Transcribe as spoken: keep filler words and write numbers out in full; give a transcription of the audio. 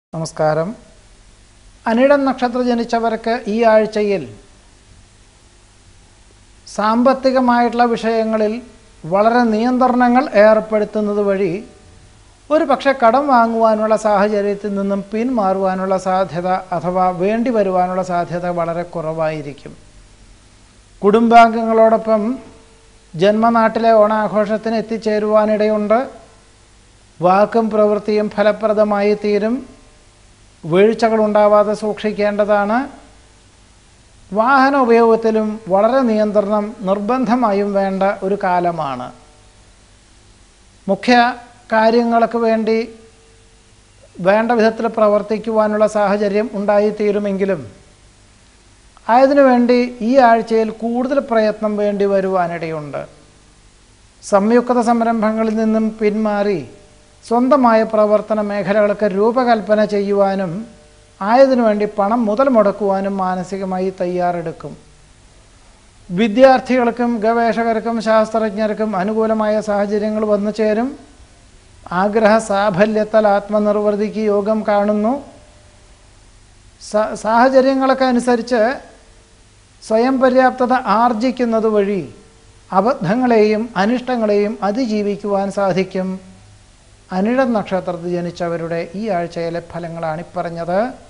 നമസ്കാരം. അനിഴം നക്ഷത്ര ജനിച്ചവർക്ക് ഈ ആഴ്ചയിൽ സാമ്പത്തികമായിട്ടുള്ള വിഷയങ്ങളിൽ വളരെ നിയന്ത്രണങ്ങൾ ഏർപ്പെടുത്തുന്നത് വഴി ഒരു പക്ഷേ കടം വാങ്ങുവാനുള്ള സാഹചര്യത്തിൽ നിന്നും പിന്മാറുവാനുള്ള സാധ്യത അഥവാ വേണ്ടി വരുവാനുള്ള സാധ്യത വളരെ കുറവായിരിക്കും. കുടുംബാംഗങ്ങളോടൊപ്പം ജന്മനാട്ടിലെ ഓണാഘോഷത്തിന് എത്തിച്ചേരുവാനിടയുണ്ട്. വാക്കും പ്രവൃത്തിയും ഫലപ്രദമായി തീരും. വീഴ്ചകളുണ്ടാവാതെ സൂക്ഷിക്കേണ്ടതാണ്. വാഹന ഉപയോഗത്തിലും വളരെ നിയന്ത്രണം നിർബന്ധമായും വേണ്ട ഒരു കാലമാണ്. മുഖ്യ കാര്യങ്ങൾക്ക് വേണ്ടി വേണ്ട വിധത്തിൽ പ്രവർത്തിക്കുവാനുള്ള സാഹചര്യം ഉണ്ടായിത്തീരുമെങ്കിലും അതിനു വേണ്ടി ഈ ആഴ്ചയിൽ കൂടുതൽ പ്രയത്നം വേണ്ടി വരുവാനിടയുണ്ട്. സംയുക്ത സംരംഭങ്ങളിൽ നിന്നും പിന്മാറി സ്വന്തമായ പ്രവർത്തന മേഖലകൾക്ക് രൂപകൽപ്പന ചെയ്യുവാനും ആയതിനു വേണ്ടി പണം മുതൽ മുടക്കുവാനും മാനസികമായി തയ്യാറെടുക്കും. വിദ്യാർത്ഥികൾക്കും ഗവേഷകർക്കും ശാസ്ത്രജ്ഞർക്കും അനുകൂലമായ സാഹചര്യങ്ങൾ വന്നു ചേരും. ആഗ്രഹ സാഫല്യത്താൽ ആത്മനിർവൃതിക്ക് യോഗം കാണുന്നു. സാഹചര്യങ്ങളൊക്കെ അനുസരിച്ച് സ്വയം പര്യാപ്തത ആർജിക്കുന്നത് വഴി അബദ്ധങ്ങളെയും അനിഷ്ടങ്ങളെയും അതിജീവിക്കുവാൻ സാധിക്കും. അനിഴം നക്ഷത്രത്തിൽ ജനിച്ചവരുടെ ഈ ആഴ്ചയിലെ ഫലങ്ങളാണ് ഈ പറഞ്ഞത്.